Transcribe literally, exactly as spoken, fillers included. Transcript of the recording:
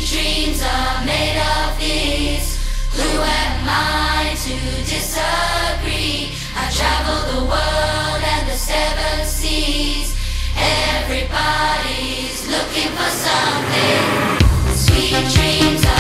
Sweet dreams are made of these. Who am I to disagree? I travel the world and the seven seas. Everybody's looking for something. Sweet dreams